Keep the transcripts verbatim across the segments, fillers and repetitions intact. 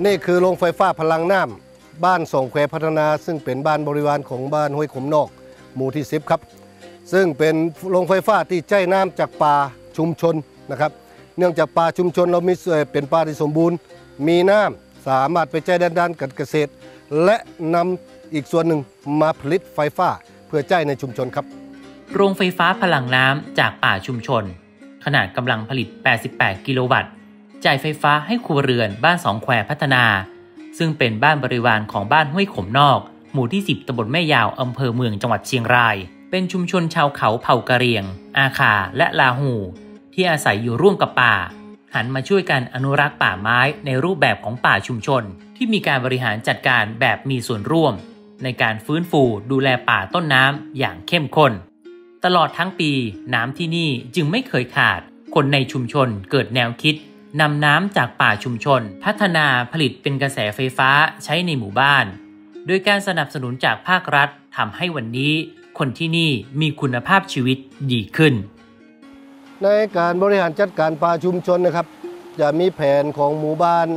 นี่คือโรงไฟฟ้าพลังน้ำบ้านสองแควพัฒนาซึ่งเป็นบ้านบริวารของบ้านห้วยขมนอกหมู่ที่สิบครับซึ่งเป็นโรงไฟฟ้าที่ใช้น้ำจากป่าชุมชนนะครับเนื่องจากป่าชุมชนเรามีเป็นป่าที่สมบูรณ์มีน้ำสามารถไปใช้ด้านการเกษตรและนำอีกส่วนหนึ่งมาผลิตไฟฟ้าเพื่อใช้ในชุมชนครับโรงไฟฟ้าพลังน้ำจากป่าชุมชนขนาดกำลังผลิตแปดสิบแปดกิโลวัตต์จ่ายไฟฟ้าให้ครัวเรือนบ้านสองแควพัฒนาซึ่งเป็นบ้านบริวารของบ้านห้วยขมนอกหมู่ที่สิบตำบลแม่ยาวอำเภอเมืองจังหวัดเชียงรายเป็นชุมชนชาวเขาเผ่ากะเหรี่ยงอาคาและลาหูที่อาศัยอยู่ร่วมกับป่าหันมาช่วยกันอนุรักษ์ป่าไม้ในรูปแบบของป่าชุมชนที่มีการบริหารจัดการแบบมีส่วนร่วมในการฟื้นฟูดูแลป่าต้นน้ำอย่างเข้มข้นตลอดทั้งปีน้ำที่นี่จึงไม่เคยขาดคนในชุมชนเกิดแนวคิดนำน้ำจากป่าชุมชนพัฒนาผลิตเป็นกระแสไฟฟ้าใช้ในหมู่บ้านโดยการสนับสนุนจากภาครัฐทำให้วันนี้คนที่นี่มีคุณภาพชีวิตดีขึ้นในการบริหารจัดการป่าชุมชนนะครับจะมีแผนของหมู่บ้าน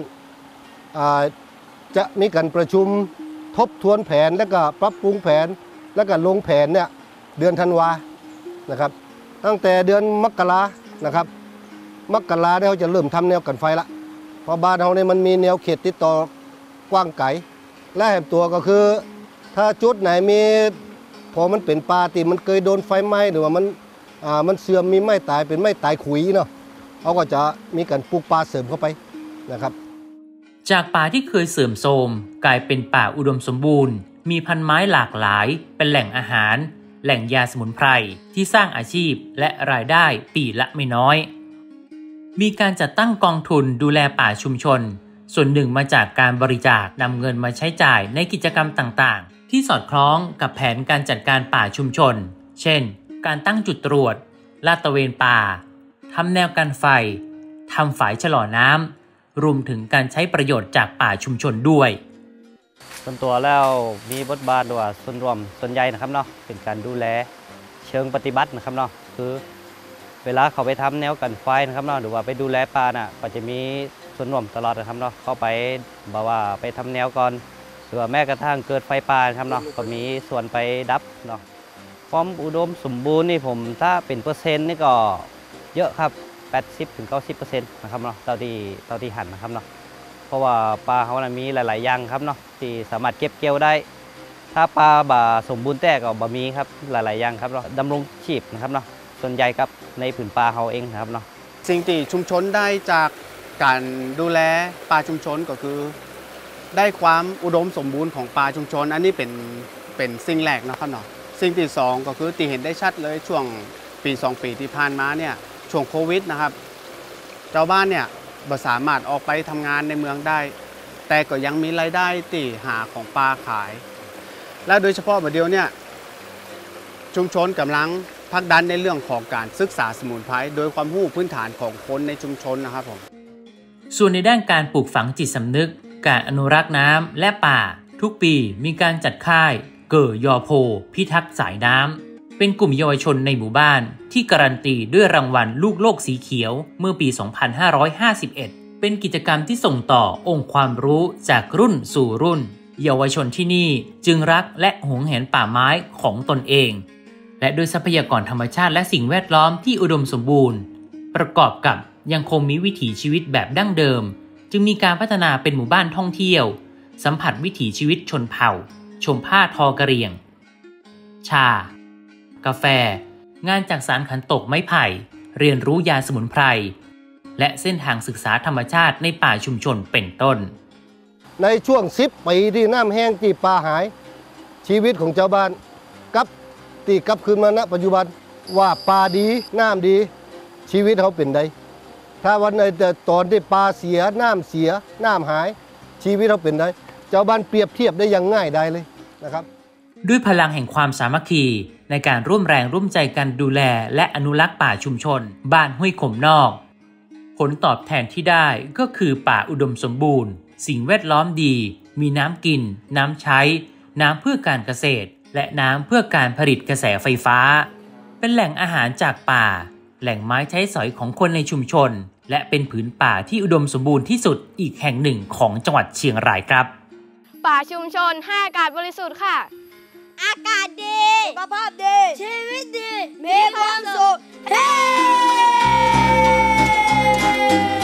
จะมีการประชุมทบทวนแผนและก็ปรับปรุงแผนและก็ลงแผนเนี่ยเดือนธันวานะครับตั้งแต่เดือนมกรานะครับมกราเนี่ยเขาจะเริ่มทำแนวกันไฟละเพราะบ้านเราเนี่ยมันมีแนวเขตติดต่อกว้างไกลและแห่งตัวก็คือถ้าจุดไหนมีพอมันเป็นป่าที่มันเคยโดนไฟไหม้หรือว่ามันอ่ามันเสื่อมมีไม้ตายเป็นไม้ตายขุยเนาะเขาก็จะมีการปลูกป่าเสริมเข้าไปนะครับจากป่าที่เคยเสื่อมโทรมกลายเป็นป่าอุดมสมบูรณ์มีพันไม้หลากหลายเป็นแหล่งอาหารแหล่งยาสมุนไพรที่สร้างอาชีพและรายได้ปีละไม่น้อยมีการจัดตั้งกองทุนดูแลป่าชุมชนส่วนหนึ่งมาจากการบริจาคนำเงินมาใช้จ่ายในกิจกรรมต่างๆที่สอดคล้องกับแผนการจัดการป่าชุมชนเช่นการตั้งจุดตรวจลาดตระเวนป่าทำแนวกันไฟทำฝายชะลอน้ำรวมถึงการใช้ประโยชน์จากป่าชุมชนด้วยส่วนตัวแล้วมีบทบาทว่าส่วนรวมส่วนใหญ่นะครับเนาะเป็นการดูแลเชิงปฏิบัตินะครับเนาะคือเวลาเขาไปทำแนวกันไฟนะครับเนาะหรือว่าไปดูแลป่าน่ะก็จะมีส่วนรวมตลอดนะครับเนาะเข้าไปบอกว่าไปทำแนวก่อนหรือว่าแม้กระทั่งเกิดไฟป่าครับเนาะก็มีส่วนไปดับเนาะความอุดมสมบูรณ์นี่ผมถ้าเป็นเปอร์เซ็นต์นี่ก็เยอะครับ แปดสิบถึงเก้าสิบเปอร์เซ็นต์ นะครับเนาะเท่าที่เท่าที่หันนะครับเนาะเพราะว่าปลาเขานะมีหลายๆอย่างครับเนาะที่สามารถเก็บเกี่ยวได้ถ้าปลาบ่าสมบูรณ์แต่ก็บ่มีครับหลายๆอย่างครับเนาะดำรงชีพนะครับเนาะส่วนใหญ่ครับในผืนปลาเขาเองนะครับเนาะสิ่งที่ชุมชนได้จากการดูแลปลาชุมชนก็คือได้ความอุดมสมบูรณ์ของปลาชุมชนอันนี้เป็นเป็นสิ่งแรกนะครับเนาะสิ่งที่สองก็คือที่เห็นได้ชัดเลยช่วงปีสองปีที่ผ่านมาเนี่ยช่วงโควิดนะครับชาวบ้านเนี่ยบ่สามารถออกไปทำงานในเมืองได้แต่ก็ยังมีรายได้ที่หาของปลาขายและโดยเฉพาะบัดเดียวเนี่ยชุมชนกำลังผลักดันในเรื่องของการศึกษาสมุนไพรโดยความรู้พื้นฐานของคนในชุมชนนะครับผมส่วนในด้านการปลูกฝังจิตสำนึกการอนุรักษ์น้ำและป่าทุกปีมีการจัดค่ายเก่อยอโพพิทักษ์สายน้ำเป็นกลุ่มเยาวชนในหมู่บ้านที่การันตีด้วยรางวัลลูกโลกสีเขียวเมื่อปี สองพันห้าร้อยห้าสิบเอ็ด เป็นกิจกรรมที่ส่งต่อองค์ความรู้จากรุ่นสู่รุ่นเยาวชนที่นี่จึงรักและหวงแหนป่าไม้ของตนเองและด้วยทรัพยากรธรรมชาติและสิ่งแวดล้อมที่อุดมสมบูรณ์ประกอบกับยังคงมีวิถีชีวิตแบบดั้งเดิมจึงมีการพัฒนาเป็นหมู่บ้านท่องเที่ยวสัมผัสวิถีชีวิตชนเผ่าชมผ้าทอกะเหรี่ยงชากาแฟงานจากสารขันตกไม้ไผ่เรียนรู้ยาสมุนไพรและเส้นทางศึกษาธรรมชาติในป่าชุมชนเป็นต้นในช่วงสิบปีที่น้ำแห้งที่ป่าหายชีวิตของชาวบ้านกับตีกลับคืนมาณปัจจุบันว่าป่าดีน้ำดีชีวิตเขาเป็นไดถ้าวันไหนแต่ตอนที่ป่าเสียน้ำเสียน้ำหายชีวิตเขาเป็นไดชาวบ้านเปรียบเทียบได้อย่างง่ายได้เลยนะครับด้วยพลังแห่งความสามัคคีในการร่วมแรงร่วมใจกันดูแลและอนุรักษ์ป่าชุมชนบ้านห้วยขมนอกผลตอบแทนที่ได้ก็คือป่าอุดมสมบูรณ์สิ่งแวดล้อมดีมีน้ำกินน้ำใช้น้ำเพื่อการเกษตรและน้ำเพื่อการผลิตกระแสไฟฟ้าเป็นแหล่งอาหารจากป่าแหล่งไม้ใช้สอยของคนในชุมชนและเป็นผืนป่าที่อุดมสมบูรณ์ที่สุดอีกแห่งหนึ่งของจังหวัดเชียงรายครับป่าชุมชนให้อากาศบริสุทธิ์ค่ะอากาศดีสุขภาพดีชีวิตดีมีความสุขเฮ้